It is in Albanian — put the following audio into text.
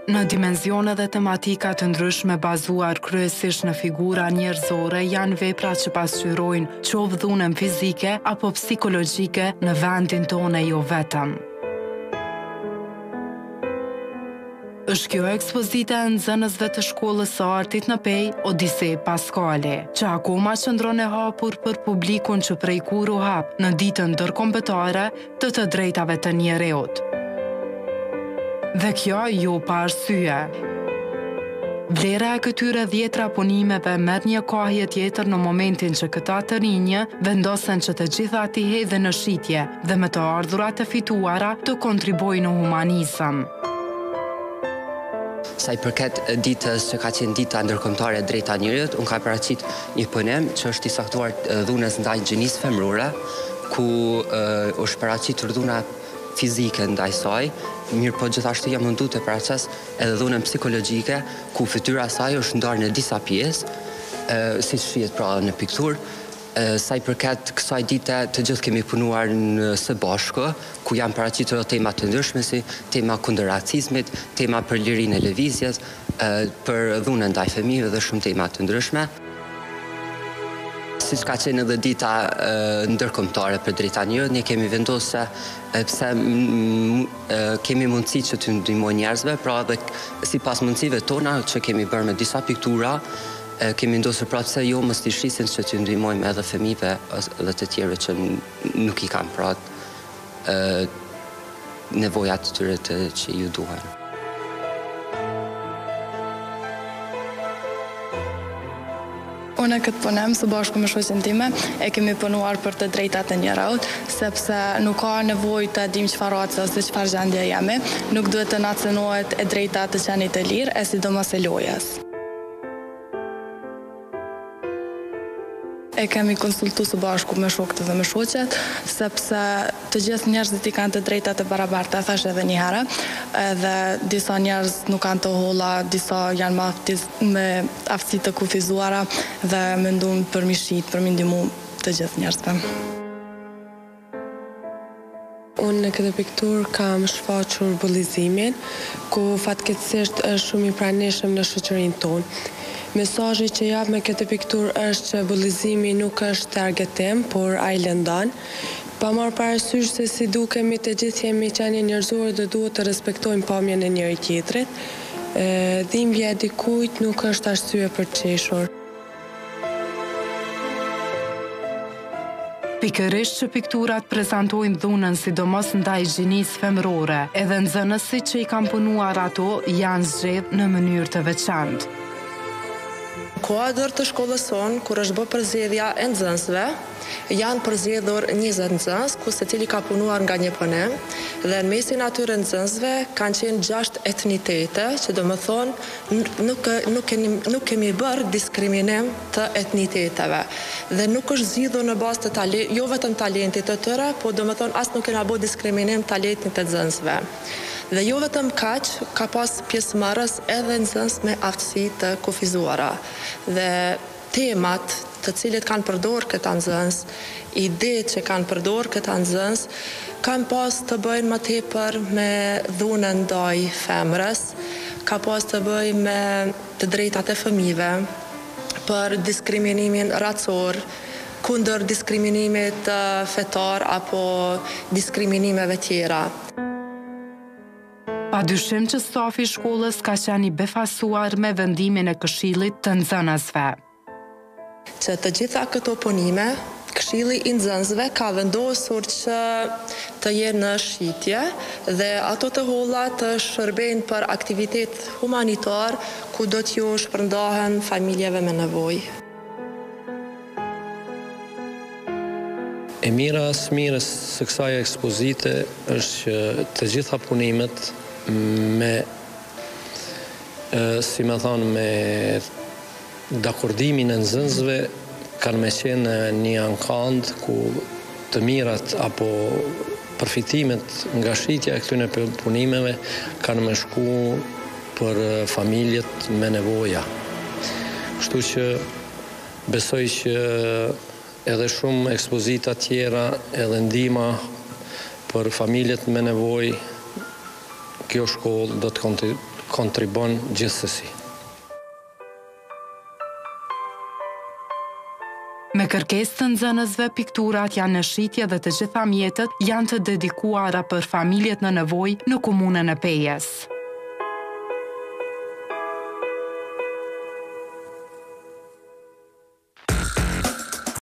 Në dimenzione dhe tematika të ndryshme bazuar kryesisht në figura njerëzore janë vepra që pasqyrojnë qoftë dhunën fizike apo psikologjike në vendin tonë jo vetëm. Është kjo ekspozita e nxënësve të shkollës së artit në Pej, Odisej Paskali, që akoma qëndron e hapur për publikun që prej kur u hap në ditën ndërkombëtare të drejtave të njerëzit. Dhe kjo jo pa arsye. Vlera e këtyre 10 punimeve merr një kohë tjetër në momentin që këta të rinj vendosen që të gjitha t'i hedhin në shitje dhe me të ardhurat e fituara të kontribuojnë në humanizëm. Sa i përket ditës që ka qenë dita ndërkombëtare e drejta njerëzit, unë ka paraqit një punim që është i saktuar dhunës ndaj gjinisë femrore, ku është paraqitur dhuna fizike ndaj saj, mirë po gjithashtu jam mundu të paraces edhe dhunën psikologjike, ku fytyra saj është ndarë në disa pjesë, si shihet pra në pikturë. Sa i përket kësaj dite të gjithë kemi punuar së bashku, ku janë paraqitur tema të ndryshme si tema kundër racizmit, tema për lirinë e lëvizjes, për dhunën ndaj fëmijëve dhe shumë tema të ndryshme. Siç ka qenë edhe dita ndërkombëtare për drejta njerëzit, ne kemi vendosur se pse kemi mundësi që të ndihmojmë njerëzve, pra edhe sipas mundësive tona që kemi bërë me disa piktura, kemi vendosur pra pse jo mos t'i shisin që të ndihmojmë edhe fëmijëve dhe të tjerëve që nuk i kanë pra nevojat të tyre që ju duhen. Unë këtë punim së bashku me shoqen time e kemi punuar për të drejtat e njerëzit, sepse nuk ka nevojë të dim çfarë race ose çfarë gjendje jemi, nuk duhet të na cënohet e drejta të qenit të lirë, e sidomos e lojës. E kemi konsultu së bashku me shokët dhe me shoqet, sepse të gjithë njerëzit i kanë të drejtat e barabarta, thash edhe një herë, edhe disa njerëz nuk kanë të holla, disa janë me aftësi të kufizuara dhe mendojnë për mishit, për mi ndihmu të gjithë njerëzve. Unë në këtë piktur kam shfaqur bullizimin, ku fatkeqësisht është shumë i pranishëm në shoqërinë tonë. Mesazhi që jap me këtë piktur është që bullizimi nuk është targetim, por ai lëndon. Pa marrë parasysh se si dukemi të gjithë jemi qenie njerëzore dhe duhet të respektojmë pamjen e njëri tjetrit. Dhimbja e dikujt nuk është arsye për të qeshur. Pikërisht që pikturat prezantojnë dhunën sidomos ndaj gjinisë femrore, edhe nxënësit që i kanë punuar ato janë zgjedhur në mënyrë të veçantë. Kuadër të shkollës sonë, kur është bërë përzgjedhja e nxënësve, janë përzgjedhur 20 nxënës, ku secili ka punuar nga një punim, dhe në mesin atyre nxënësve kanë qenë 6 etnitete, që do më thonë nuk kemi bërë diskriminim të etniteteve. Dhe nuk është zgjidhur në bazë të talentit, jo vetëm talentit të tyre, po do më thonë as nuk kena bërë diskriminim talentit të nxënësve. Dhe jo vetëm kaq, ka pas pjesëmarrës edhe nxënës me aftësi të kufizuara. Dhe temat të cilët kanë përdorur këta nxënës, idetë që kanë përdorur këta nxënës, kanë pas të bëjnë më tepër me dhunën ndaj femrës, ka pas të bëjnë me të drejtat e fëmijëve, për diskriminimin racor, kundër diskriminimit fetar apo diskriminimeve tjera. Padyshim që stafi i shkollës ka qenë i befasuar me vendimin e Këshillit të Nxënësve. Që të gjitha këto punime, Këshilli i Nxënësve ka vendosur që të jenë në shitje dhe ato të holla të shërbejnë për aktivitet humanitar ku do t'ju shpërndahen familjeve me nevojë. E mira së mirës së kësaj ekspozite është që të gjitha punimet si me thonë, me dakordimin e nxënësve kanë me qenë një ankand ku të mirat apo përfitimet nga shitja e këtyre punimeve kanë me shku për familjet me nevoja. Kështu që besoj që edhe shumë ekspozita tjera, edhe ndihma për familjet me nevojë, kjo shkollë do të kontribon gjithsesi. Me kërkesë të nxënësve, pikturat janë në shitje dhe të gjitha mjetet janë të dedikuara për familjet në nevojë në komunën e Pejes.